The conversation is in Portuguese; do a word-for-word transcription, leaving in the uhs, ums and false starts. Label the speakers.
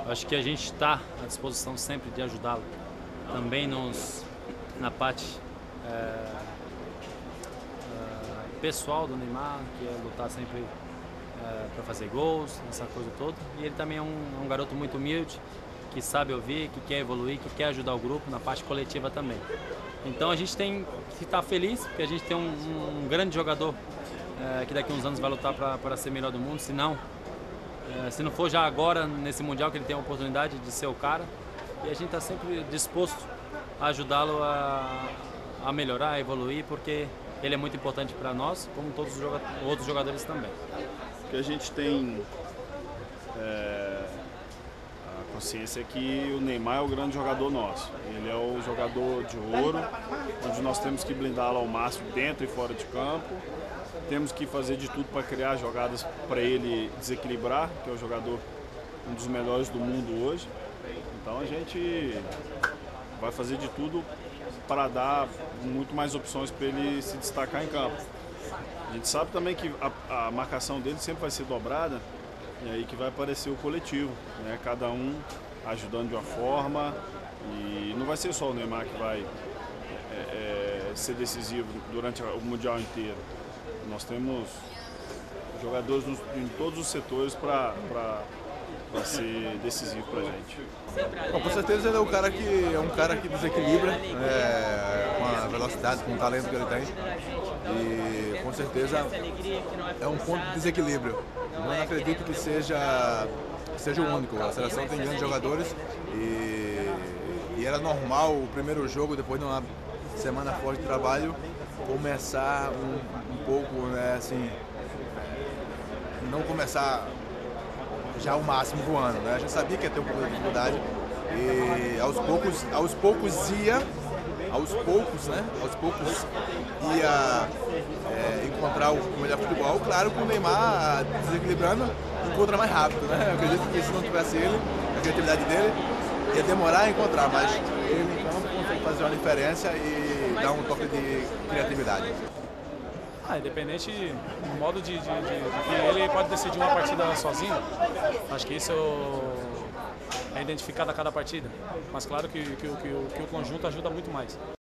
Speaker 1: Eu acho que a gente está à disposição sempre de ajudá-lo, também nos, na parte é, é, pessoal do Neymar, que é lutar sempre é, para fazer gols, essa coisa toda. E ele também é um, é um garoto muito humilde, que sabe ouvir, que quer evoluir, que quer ajudar o grupo na parte coletiva também. Então a gente tem que estar feliz, porque a gente tem um, um, um grande jogador é, que daqui a uns anos vai lutar para ser melhor do mundo, se não, é, se não for já agora, nesse Mundial, que ele tem a oportunidade de ser o cara. E a gente está sempre disposto a ajudá-lo a, a melhorar, a evoluir, porque ele é muito importante para nós, como todos os joga outros jogadores também.
Speaker 2: Que a gente tem é, a consciência é que o Neymar é o grande jogador nosso. Ele é o jogador de ouro, onde nós temos que blindá-lo ao máximo dentro e fora de campo. Temos que fazer de tudo para criar jogadas para ele desequilibrar, que é o jogador um dos melhores do mundo hoje. Então a gente vai fazer de tudo para dar muito mais opções para ele se destacar em campo. A gente sabe também que a, a marcação dele sempre vai ser dobrada, e aí que vai aparecer o coletivo, né? Cada um ajudando de uma forma, e não vai ser só o Neymar que vai é, é, ser decisivo durante o Mundial inteiro. Nós temos jogadores nos, em todos os setores para ser decisivo para a gente.
Speaker 3: Bom, com certeza ele é um cara que é um cara que desequilibra, é, com a velocidade, com o talento que ele tem, e com certeza é um ponto de desequilíbrio. Não acredito que seja que seja o único. A seleção tem grandes jogadores e, e era normal o primeiro jogo, depois de uma semana forte de trabalho, começar um, um pouco, né, assim, não começar já o máximo voando, né? A gente sabia que ia ter um pouco de dificuldade e aos poucos, aos poucos ia, aos poucos, né? Aos poucos ia é, encontrar o melhor futebol. Claro que o Neymar, desequilibrando, encontra mais rápido, né? Eu acredito que se não tivesse ele, a criatividade dele, ia demorar a encontrar, mas ele em campo consegue fazer uma diferença e dar um toque de criatividade.
Speaker 4: Ah, independente do modo de, de, de, de que ele pode decidir uma partida sozinho, acho que isso é identificado a cada partida. Mas claro que, que, que, que o conjunto ajuda muito mais.